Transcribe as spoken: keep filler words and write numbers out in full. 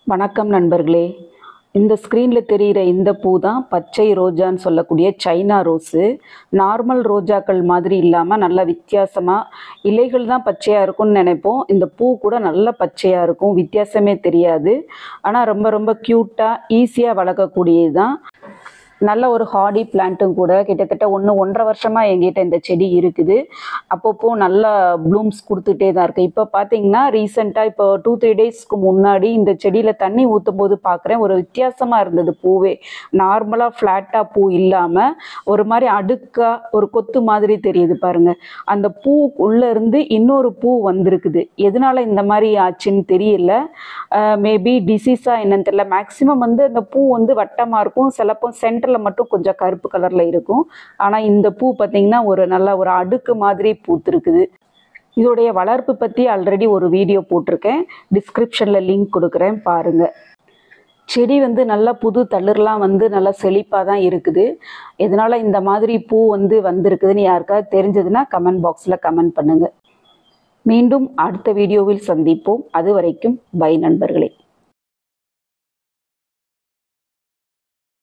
வணக்கம் நண்பர்களே. இந்த ஸ்க்ரீனில் தெரிகிற இந்த பூ தான் பச்சை ரோஜான்னு சொல்லக்கூடிய சைனா ரோஸு. நார்மல் ரோஜாக்கள் மாதிரி இல்லாமல் நல்ல வித்தியாசமாக இலைகள் தான் பச்சையாக இருக்கும்னு நினைப்போம். இந்த பூ கூட நல்ல பச்சையாக இருக்கும், வித்தியாசமே தெரியாது. ஆனால் ரொம்ப ரொம்ப க்யூட்டாக ஈஸியாக வளர்க்கக்கூடியது தான். நல்ல ஒரு ஹார்டி பிளான்ட்டும் கூட. கிட்டத்தட்ட ஒன்று ஒன்றரை வருஷமாக எங்கிட்ட இந்த செடி இருக்குது. அப்பப்போ நல்ல ப்ளூம்ஸ் கொடுத்துட்டே தான் இருக்குது. இப்போ பார்த்தீங்கன்னா ரீசெண்டாக இப்போ டூ த்ரீ டேஸ்க்கு முன்னாடி இந்த செடியில் தண்ணி ஊற்றும் போது பார்க்குறேன், ஒரு வித்தியாசமாக இருந்தது பூவே. நார்மலாக ஃப்ளாட்டாக பூ இல்லாமல் ஒரு மாதிரி அடுக்காக ஒரு கொத்து மாதிரி தெரியுது பாருங்கள். அந்த பூ உள்ளே இருந்து இன்னொரு பூ வந்திருக்குது. எதனால் இந்த மாதிரி ஆச்சுன்னு தெரியல. மேபி டிசீஸாக என்னன்னு தெரியல. மேக்ஸிமம் வந்து அந்த பூ வந்து வட்டமாக இருக்கும், சிலப்போ சென்டர் மட்டும் கொஞ்சம் கருப்பு கலர்ல இருக்கும். ஆனா இந்த பூ பார்த்தீங்கன்னா ஒரு நல்ல ஒரு அடுக்கு மாதிரி பூத்திருக்குது. இதோடைய வளர்ப்பு பத்தி ஆல்ரெடி ஒரு வீடியோ போட்டிருக்கேன், டிஸ்கிரிப்ஷன்ல லிங்க் கொடுக்குறேன் பாருங்க. செடி வந்து நல்லா புது தளிர்லாம் வந்து நல்லா செழிப்பாக தான் இருக்குது. எதனால இந்த மாதிரி பூ வந்து வந்திருக்குதுன்னு யாருக்காவது தெரிஞ்சதுன்னா கமெண்ட் பாக்ஸில் கமெண்ட் பண்ணுங்க. மீண்டும் அடுத்த வீடியோவில் சந்திப்போம். அது வரைக்கும் பை நண்பர்களே.